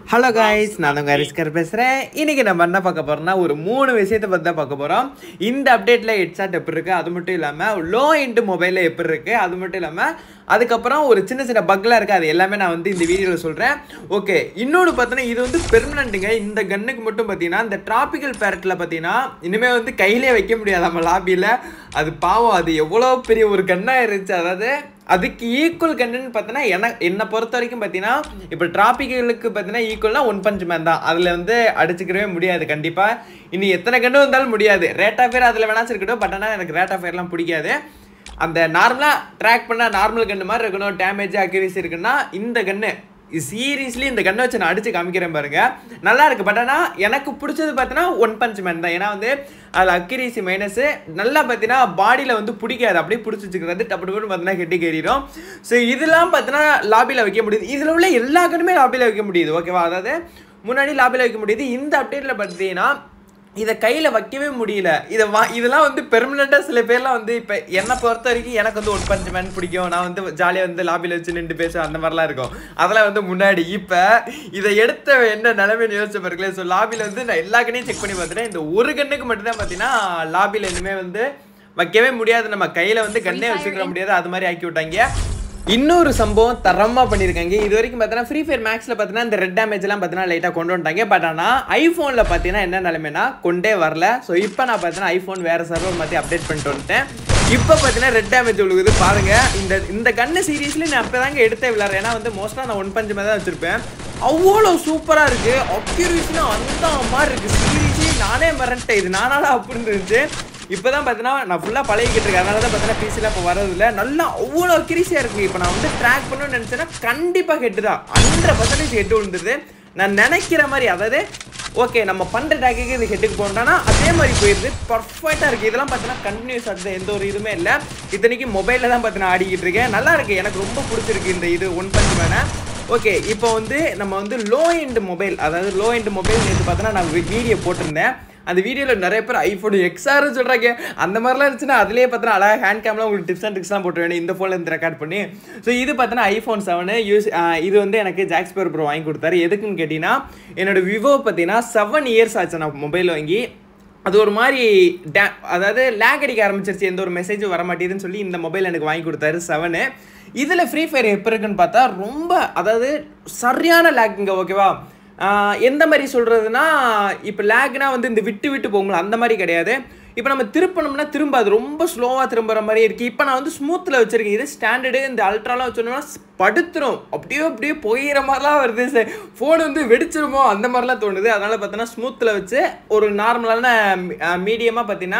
Hello guys, நான் உங்கள் ஹரிஸ்கர் பேசுகிறேன். இன்றைக்கி நம்ம என்ன பார்க்க போகிறோம்னா ஒரு 3 விஷயத்தை பற்றி தான் பார்க்க போகிறோம். இந்த அப்டேட்டில் ஹெட்சாட் எப்படி இருக்குது, அது மட்டும் இல்லாமல் லோ எண்ட் மொபைலில் எப்படி இருக்குது, அது மட்டும் இல்லாமல் அதுக்கப்புறம் ஒரு சின்ன சின்ன பக்லாம் இருக்குது. அது எல்லாமே நான் வந்து இந்த வீடியோவில் சொல்கிறேன். ஓகே, இன்னொன்று பார்த்தீங்கன்னா இது வந்து பெர்மனண்ட்டுங்க. இந்த கன்னுக்கு மட்டும் பார்த்தீங்கன்னா இந்த டிராபிக்கல் பேரட்டில் பார்த்தீங்கன்னா இனிமேல் வந்து கையிலே வைக்க முடியாது நம்ம லாபியில். அது பாவம், அது எவ்வளோ பெரிய ஒரு கன்னாக இருந்துச்சு. அதாவது அதுக்கு ஈக்குவல் கன்னுன்னு பார்த்தீங்கன்னா என்னை பொறுத்த வரைக்கும் பார்த்தீங்கன்னா இப்போ டிராபிக்கலுக்கு பார்த்தீங்கன்னா ஈக்குவல்னா ஒன் பஞ்ச் மேன் தான். அதில் வந்து அடிச்சுக்கிறவே முடியாது கண்டிப்பாக. இனி எத்தனை கன்று வந்தாலும் முடியாது. ரேட் ஆஃப் ஃபயர் அதில் வேணாச்சும் இருக்கட்டும், பட் ஆனால் எனக்கு ரேட் ஆஃப் ஃபயர்லாம் பிடிக்காது. அந்த நார்மலாக ட்ராக் பண்ணால் நார்மல் கன்று மாதிரி இருக்கணும், டேமேஜ் அக்யூரேசி இருக்குன்னா இந்த கன்று சீரியஸ்லி இந்த கண்ணை வச்சு நான் அடிச்சு காமிக்கிறேன் பாருங்க, நல்லா இருக்கு. பட் ஆனால் எனக்கு பிடிச்சது பார்த்தீங்கன்னா ஒன் பஞ்ச் மேன் தான். ஏன்னா வந்து அதில் அக்யூரேசி மைனஸ் நல்லா பார்த்தீங்கன்னா பாடியில் வந்து பிடிக்காது, அப்படியே பிடிச்சி வச்சுக்கிறது டப்பு டப்புன்னு பார்த்தீங்கன்னா கெட்டி கேறிடும். ஸோ இதெல்லாம் பார்த்தீங்கன்னா லாபியில் வைக்க முடியுது. இதில் உள்ள எல்லா கண்ணுமே லாபியில் வைக்க முடியுது. ஓகேவா, அதாவது முன்னாடி லாபியில் வைக்க முடியுது. இந்த அப்டேட்டில் பார்த்தீங்கன்னா இதை கையில் வைக்கவே முடியல. இதெல்லாம் வந்து பெர்மனெண்ட்டாக சில பேர்லாம் வந்து இப்போ என்னை பொறுத்த வரைக்கும் எனக்கு வந்து ஒன் பஞ்ச் மேன் பிடிக்கும். நான் வந்து ஜாலியாக வந்து லாபியில் வச்சு நின்று பேசுவேன், அந்த மாதிரிலாம் இருக்கும். அதெல்லாம் வந்து முன்னாடி. இப்போ இதை எடுத்த என்ன நிலைமைன்னு யோசிச்சு பாருங்களேன். ஸோ லாபியில் வந்து நான் எல்லா கண்ணையும் செக் பண்ணி பார்த்துட்டேன். இந்த ஒரு கண்ணுக்கு மட்டும்தான் பார்த்தீங்கன்னா லாபியில் இனிமேல் வந்து வைக்கவே முடியாது, நம்ம கையில் வந்து கண்ணே வச்சுக்கிற முடியாது, அது மாதிரி ஆக்கி விட்டாங்க. இன்னொரு சம்பவம் தரமாக பண்ணியிருக்காங்க. இது வரைக்கும் பார்த்தீங்கன்னா FreeFire மேக்ஸில் பார்த்தீங்கன்னா இந்த ரெட் டேமேஜ்லாம் பார்த்தீங்கன்னா லைட்டாக கொண்டு வந்துட்டாங்க. பட் ஆனால் ஐஃபோனில் பார்த்தீங்கன்னா என்ன நிலைமைனா கொண்டே வரல. ஸோ இப்போ நான் பார்த்தீங்கன்னா ஐஃபோன் வேறு சர்வர் மாற்றி அப்டேட் பண்ணிட்டு வந்துட்டேன். இப்போ பார்த்தீங்கன்னா ரெட் டேமேஜ் விழுகுது பாருங்கள். இந்த கண்ணு சீரியஸ்லி நான் அப்போ தாங்க எடுத்தே விளையாடுறேன். ஏன்னா வந்து மோஸ்ட்டாக நான் ஒன் பஞ்ச் மாதிரி தான் வச்சுருப்பேன். அவ்வளோ சூப்பராக இருக்குது, அக்யூரேசினா அந்த மாதிரி இருக்குது. சீரியஸ்லி நானே மறந்துட்டேன், இது நானால அப்படின்னு இருந்துச்சு. இப்போ தான் பார்த்தீங்கன்னா நான் ஃபுல்லாக பழகிக்கிட்டு இருக்கேன். அதனால தான் பார்த்தீங்கன்னா பிசிலாம் இப்போ வரதில்லை. நல்லா அவ்வளோ அக்யூரேசியாக இருக்குது. இப்போ நான் வந்து ட்ராக் பண்ணணும்னு நினச்சேன்னா கண்டிப்பாக ஹெட்டு தான், 100% ஹெட்டு விழுந்துருது. நான் நினைக்கிற மாதிரி, அதாவது ஓகே நம்ம பண்ணுற ட்ராக்குக்கு இது ஹெட்டுக்கு போகணுன்னா அதே மாதிரி போயிடுது, பர்ஃபெக்டாக இருக்குது. இதெல்லாம் பார்த்தீங்கன்னா கண்டினியூஸ் ஆகுது, எந்த ஒரு இதுவுமே இல்லை. இத்தனைக்கு மொபைலில் தான் பார்த்தீங்கன்னா ஆடிக்கிட்டு இருக்கேன். நல்லா இருக்குது, எனக்கு ரொம்ப பிடிச்சிருக்கு இந்த இது ஒன் பஞ்ச் மேனை. ஓகே, இப்போ வந்து நம்ம வந்து லோ எண்ட் மொபைல், அதாவது லோ எண்ட் மொபைல் நேற்று பார்த்தோன்னா நான் வீடியோ போட்டிருந்தேன். அந்த வீடியோவில் நிறைய பேர் ஐஃபோன் XR சொல்கிறாங்க. அந்த மாதிரிலாம் இருந்துச்சுன்னா அதிலே பார்த்தோன்னா அழகாக ஹேண்ட் கேம்லாம் உங்களுக்கு டிப்ஸ் அண்ட் ட்ரிக்ஸ்லாம் போட்டு வேணும் இந்த ஃபோனில் இருந்து ரெக்கார்ட் பண்ணி. ஸோ இது பார்த்தோன்னா ஐஃபோன் 7 இது வந்து எனக்கு ஜாக்ஸ்பர் ப்ரோ வாங்கி கொடுத்தாரு. எதுக்குன்னு கேட்டிங்கன்னா என்னோட விவோ பார்த்தீங்கன்னா 7 இயர்ஸ் ஆச்சு நான் மொபைல் வாங்கி. அது ஒரு மாதிரி அதாவது லேக் அடிக்க ஆரம்பிச்சிருச்சு, எந்த ஒரு மெசேஜும் வர மாட்டேதுன்னு சொல்லி இந்த மொபைல் எனக்கு வாங்கி கொடுத்தாரு 7. இதில் FreeFire எப்போ இருக்குன்னு பார்த்தா ரொம்ப, அதாவது சரியான லேக்குங்க. ஓகேவா, எந்த மாதிரி சொல்கிறதுனா இப்போ லேக்னா வந்து இந்த விட்டு விட்டு போகும்போது அந்த மாதிரி கிடையாது. இப்போ நம்ம திருப்பணும்னா திரும்ப அது ரொம்ப ஸ்லோவாக திரும்புகிற மாதிரி இருக்குது. இப்போ நான் வந்து ஸ்மூத்தில் வச்சுருக்கேன். இது ஸ்டாண்டர்டு. இந்த அல்ட்ராலாம் வச்சோன்னா படுத்துரும், அப்படியே போயிற மாதிரிலாம் வருது. சார் ஃபோன் வந்து வெடிச்சிருமோ அந்த மாதிரிலாம் தோணுது. அதனால் பார்த்தீங்கன்னா ஸ்மூத்தில் வச்சு ஒரு நார்மலான மீடியமாக பார்த்தீங்கன்னா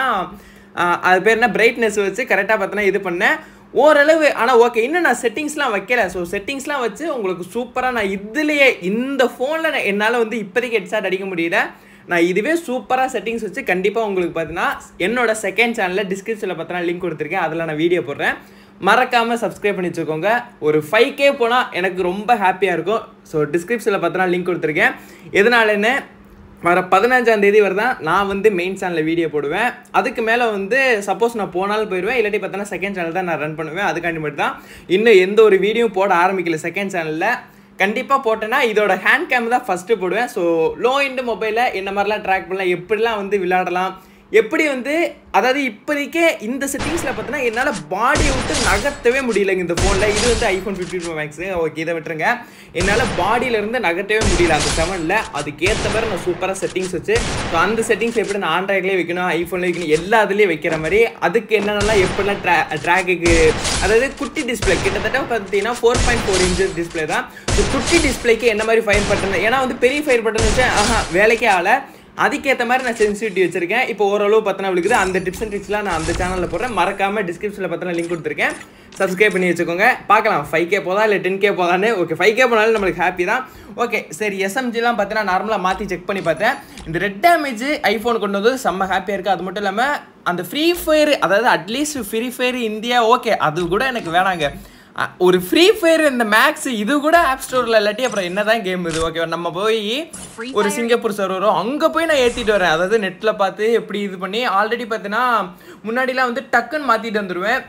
அது பேர் என்ன பிரைட்னஸ் வச்சு கரெக்டாக பார்த்தீங்கன்னா இது பண்ணேன் ஓரளவு. ஆனால் ஓகே, இன்னும் நான் செட்டிங்ஸ்லாம் வைக்கல. ஸோ செட்டிங்ஸ்லாம் வச்சு உங்களுக்கு சூப்பராக நான் இதுலேயே இந்த ஃபோனில் என்னால் வந்து இப்போதைக்கு ஹெட்சாட் அடிக்க முடியல. நான் இதுவே சூப்பராக செட்டிங்ஸ் வச்சு கண்டிப்பாக உங்களுக்கு பார்த்தீங்கன்னா என்னோட செகண்ட் சேனலில் டிஸ்கிரிப்ஷனில் பார்த்தீங்கன்னா லிங்க் கொடுத்துருக்கேன், அதில் நான் வீடியோ போடுறேன். மறக்காமல் சப்ஸ்கிரைப் பண்ணி வச்சுக்கோங்க. ஒரு 5K போனால் எனக்கு ரொம்ப ஹாப்பியாக இருக்கும். ஸோ டிஸ்கிரிப்ஷனில் பார்த்தீங்கன்னா லிங்க் கொடுத்துருக்கேன். எதனாலன்னு வர 15ஆம் தேதி வரதான் நான் வந்து மெயின் சேனலில் வீடியோ போடுவேன். அதுக்கு மேலே வந்து சப்போஸ் நான் போனாலும் போயிடுவேன், இல்லாட்டி பார்த்தோன்னா செகண்ட் சேனல் தான் நான் ரன் பண்ணுவேன். அதுக்காண்டி மட்டும் தான் இன்னும் எந்த ஒரு வீடியோ போட ஆரம்பிக்கல செகண்ட் சேனலில். கண்டிப்பாக போட்டேன்னா இதோட ஹேண்ட் கேம் தான் ஃபஸ்ட்டு போடுவேன். ஸோ லோ எண்ட் மொபைலில் என்ன மாதிரிலாம் ட்ராக் பண்ணலாம், எப்படிலாம் வந்து விளையாடலாம், எப்படி வந்து அதாவது இப்போதைக்கே இந்த செட்டிங்ஸில் பார்த்தீங்கன்னா என்னால் பாடியை விட்டு நகர்த்தவே முடியலைங்க இந்த ஃபோனில். இது வந்து ஐஃபோன் 52 மேக்ஸு. ஓகே, இதை விட்டுருங்க. என்னால் பாடியிலேருந்து நகர்த்தவே முடியல அந்த 7ல். அதுக்கேற்ற மாதிரி நான் சூப்பராக செட்டிங்ஸ் வச்சு, ஸோ அந்த செட்டிங்ஸ் எப்படி நான் ஆண்ட்ராய்ட்லேயே வைக்கணும், ஐஃபோன்லேயே வைக்கணும், எல்லா இதுலேயும் வைக்கிற மாதிரி அதுக்கு என்னென்னலாம் எப்படிலாம் ட்ராக்குக்கு, அதாவது குட்டி டிஸ்பிளே கிட்டத்தட்ட பார்த்தீங்கன்னா 4.4 இன்ச்சஸ் டிஸ்பிளே தான். ஸோ குட்டி டிஸ்பிளேக்கு என்ன மாதிரி ஃபயர் பட்டன், ஏன்னா வந்து பெரிய ஃபயர் பட்டன் வச்சு வேலைக்கே ஆகலை. அதுக்கேற்ற மாதிரி நான் சென்சிட்டிவிட்டி வச்சிருக்கேன். இப்போ ஓரளவு பார்த்தனா விழுக்குது. அந்த டிப்ஸ் அண்ட் ட்ரிக்ஸ்லாம் நான் அந்த சேனலில் போடுறேன். மறக்காமல் டிஸ்கிரிப்ஷனில் பார்த்தனா லிங்க் கொடுத்துருக்கேன், சப்ஸ்கிரைப் பண்ணி வச்சுக்கோங்க. பார்க்கலாம் 5K போதா இல்லை 10K போதான்னு. ஓகே, 5K போனாலும் நம்மளுக்கு ஹாப்பி தான். ஓகே சரி, SMGலாம் பார்த்தீங்கன்னா நார்மலாக மாற்றி செக் பண்ணி பார்த்தேன். இந்த ரெட் டேமேஜ் ஐஃபோன் கொண்டு வந்து செம்ம ஹாப்பியாக இருக்குது. அது மட்டும் இல்லாமல் அந்த FreeFire, அதாவது அட்லீஸ்ட் FreeFire இந்தியா ஓகே அது கூட எனக்கு வேணாங்க. ஒரு FreeFire இந்த மேக்ஸ் இது கூட ஆப் ஸ்டோரில் இல்லாட்டி அப்புறம் என்னதான் கேம் இது. ஓகே, நம்ம போய் ஒரு சிங்கப்பூர் சர்வரோ அங்கே போய் நான் ஏற்றிட்டு வரேன். அதாவது நெட்டில் பார்த்து எப்படி இது பண்ணி ஆல்ரெடி பார்த்தீங்கன்னா முன்னாடிலாம் வந்து டக்குன்னு மாற்றிட்டு வந்துடுவேன்.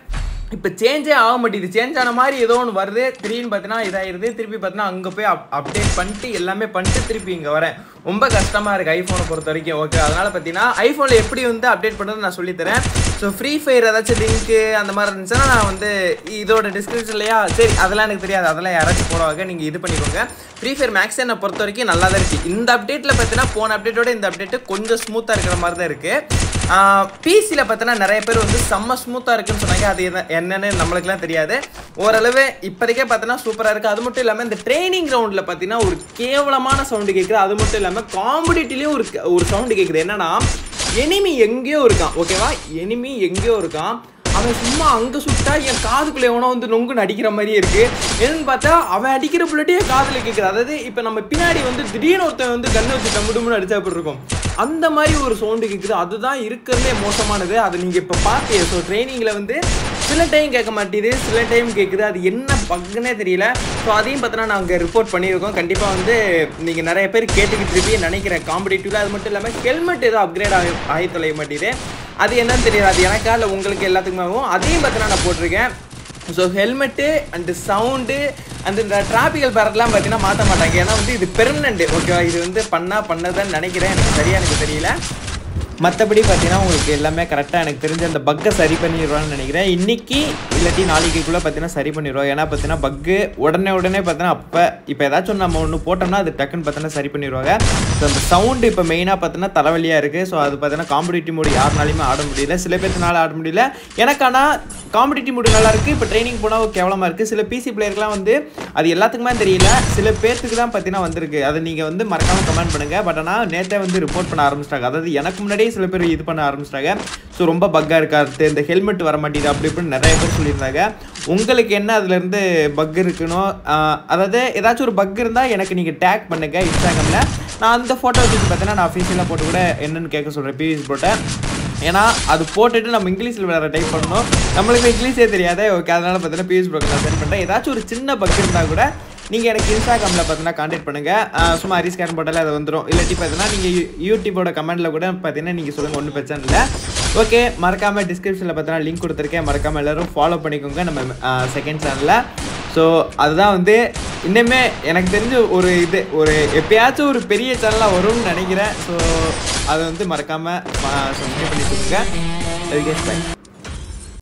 இப்போ சேஞ்சே ஆக மாட்டேங்குது. சேஞ்ச் ஆன மாதிரி ஏதோ ஒன்று வருது, திடீர்னு பார்த்தீங்கன்னா இதாகிடுது, திருப்பி பார்த்தீங்கன்னா அங்கே போய் அப்டேட் பண்ணிட்டு எல்லாமே பண்ணிட்டு திருப்பி இங்கே வரேன். ரொம்ப கஷ்டமாக இருக்குது ஐஃபோனை பொறுத்த வரைக்கும். ஓகே, அதனால் பார்த்தீங்கன்னா ஐஃபோனில் எப்படி வந்து அப்டேட் பண்ணுறது நான் சொல்லித்தரேன். ஸோ FreeFire ஏதாச்சும் லிங்க்கு அந்த மாதிரி இருந்துச்சுன்னா நான் வந்து இதோட டிஸ்கிரிப்ஷன்லையா, சரி அதெல்லாம் எனக்கு தெரியாது, அதெல்லாம் யாராச்சும் போடுவாங்க, நீங்கள் இது பண்ணிக்கோங்க. FreeFire மேக்ஸ் என்னை பொறுத்த வரைக்கும் நல்லா தான் இருக்குது. இந்த அப்டேட்டில் பார்த்தீங்கன்னா போன அப்டேட்டோட இந்த அப்டேட்டு கொஞ்சம் ஸ்மூத்தாக இருக்கிற மாதிரி தான் இருக்குது. பிசியில் பார்த்தீங்கன்னா நிறைய பேர் வந்து செம்ம ஸ்மூத்தாக இருக்குன்னு சொன்னாங்க. அது என்னன்னு நம்மளுக்குலாம் தெரியாது. ஓரளவு இப்போதைக்கே பார்த்தீங்கன்னா சூப்பராக இருக்குது. அது மட்டும் இல்லாமல் இந்த ட்ரைனிங் கிரவுண்டில் பார்த்தீங்கன்னா ஒரு கேவலமான சவுண்டு கேட்குது. அது மட்டும் இல்லாமல் காம்படிட்டிவ்லேயும் ஒரு சவுண்டு கேட்குது. என்னன்னா எனிமி எங்கேயோ இருக்கான். ஓகேவா, எனிமி எங்கேயோ இருக்கான். அவன் சும்மா அங்கே சுட்டா என் காதுக்குள்ளே எவனோ வந்து நொங்குன்னு அடிக்கிற மாதிரியே இருக்குது. என்னன்னு பார்த்தா அவன் அடிக்கிற புள்ளட்டே காதில் கேட்குது. அதாவது இப்போ நம்ம பின்னாடி வந்து திடீர்னு ஒருத்தன் வந்து கண்ணை வச்சு டம்முன்னு அடிச்சா அப்படி இருக்கும். அந்த மாதிரி ஒரு சவுண்டு கேட்குது. அதுதான் இருக்கிறதுலே மோசமானது. அது நீங்கள் இப்போ பார்த்தீங்க. ஸோ ட்ரைனிங்கில் வந்து சில டைம் கேட்க மாட்டேது, சில டைம் கேட்குது. அது என்ன பக்குன்னே தெரியல. ஸோ அதையும் பார்த்தோன்னா நாங்கள் ரிப்போர்ட் பண்ணியிருக்கோம். கண்டிப்பாக வந்து நீங்கள் நிறைய பேர் கேட்டுக்கிட்டு இருப்பீங்க நினைக்கிறேன் காம்படிட்டிவ்ல. அது மட்டும் இல்லாமல் ஹெல்மெட் ஏதோ அப்கிரேட் ஆகி தொலைய மாட்டேது. அது என்னன்னு தெரியாது, அது எனக்கா இல்லை உங்களுக்கு எல்லாத்துக்குமே ஆகும். அதையும் பார்த்தீங்கன்னா நான் போட்டிருக்கேன். ஸோ ஹெல்மெட்டு அண்டு சவுண்டு அந்த இந்த டிராபிக்கல் பேரட்லாம் பார்த்தீங்கன்னா மாற்ற மாட்டாங்க. ஏன்னா வந்து இது பெர்மனெண்ட். ஓகேவா, இது வந்து பண்ணதான்னு நினைக்கிறேன், எனக்கு சரியாக எனக்கு தெரியல. மற்றபடி பார்த்தீங்கன்னா உங்களுக்கு எல்லாமே கரெக்டாக எனக்கு தெரிஞ்ச அந்த பக்கை சரி பண்ணிடுவான்னு நினைக்கிறேன். இன்றைக்கி இல்லாட்டி நாளைக்குள்ளே பார்த்தீங்கன்னா சரி பண்ணிடுவோம். ஏன்னா பார்த்தீங்கன்னா பக்கு உடனே பார்த்தீங்கன்னா இப்போ ஏதாச்சும் நம்ம ஒன்று போட்டோம்னா அது டக்குன்னு பார்த்தீங்கன்னா சரி பண்ணிடுவாங்க. ஸோ அந்த சவுண்டு இப்போ மெயினாக பார்த்தீங்கன்னா தலைவலியாக இருக்குது. ஸோ அது பார்த்தீங்கன்னா காம்படிட்டிவ் மோடு யாருனாலையுமே ஆட முடியல, சில பேர்த்துனால ஆட முடியல. எனக்கு ஆனால் காம்படிட்டிவ் மோடு நல்லா இருக்குது. இப்போ ட்ரைனிங் போனால் கேவலமாக இருக்குது. சில பிசி பிளேயருக்குலாம் வந்து அது எல்லாத்துக்குமே தெரியல, சில பேர்த்துக்கு தான் பார்த்தீங்கன்னா வந்திருக்கு. அதை நீங்கள் வந்து மறக்காமல் கமெண்ட் பண்ணுங்கள். பட் ஆனால் நேற்றே வந்து ரிப்போர்ட் பண்ண ஆரம்பிச்சிட்டாங்க. அதாவது எனக்கு முன்னாடியே சில பேர் இது பண்ண ஆரம்பிச்சிட்டாங்க. ஸோ ரொம்ப பக்காக இருக்காது, இந்த ஹெல்மெட் வர மாட்டேங்குது அப்படி இப்படின்னு நிறைய பேர் சொல்லியிருந்தாங்க. உங்களுக்கு என்ன அதுலேருந்து பக் இருக்கணும், அதாவது ஏதாச்சும் ஒரு பக் இருந்தால் எனக்கு நீங்கள் டேக் பண்ணுங்கள் இன்ஸ்டாகிராமில். நான் அந்த ஃபோட்டோ வச்சு பார்த்தீங்கன்னா நான் அஃபீஷியலாக போட்டு கூட என்னென்னு கேட்க சொல்கிறேன் பிவிஎஸ் போட்டேன். ஏன்னா அது போட்டுட்டு நம்ம இங்கிலீஷில் வேறு டைப் பண்ணணும், நம்மளுக்கு இங்கிலீஷே தெரியாது. ஓகே, அதனால் பார்த்தீங்கன்னா பிவிஎஸ் ப்ரோக்கு நான் சென்ட் பண்ணுறேன். ஏதாச்சும் ஒரு சின்ன பக் இருந்தால் கூட நீங்கள் எனக்கு இன்ஸ்டாகிராமில் பார்த்தீங்கன்னா கான்டாக்ட் பண்ணுங்கள். சும்மா ஹரிஸ்கேன் போட்டாலே அது வந்துடும். இல்லாட்டி பார்த்தீங்கன்னா நீங்கள் யூடியூபோட கமெண்ட்டில் கூட பார்த்தீங்கன்னா நீங்கள் சொல்லுங்கள், ஒன்றும் பிரச்சனை இல்லை. ஓகே, மறக்காமல் டிஸ்கிரிப்ஷனில் பார்த்தீங்கன்னா லிங்க் கொடுத்துருக்கேன், மறக்காமல் எல்லோரும் ஃபாலோ பண்ணிக்கோங்க நம்ம செகண்ட் சேனலில். ஸோ அதுதான் வந்து இன்னுமே எனக்கு தெரிஞ்ச ஒரு எப்பயாச்சும் ஒரு பெரிய சேனலாக வரும்னு நினைக்கிறேன். ஸோ அதை வந்து மறக்காமல் சப்ஸ்கிரைப் பண்ணிக்கோங்க.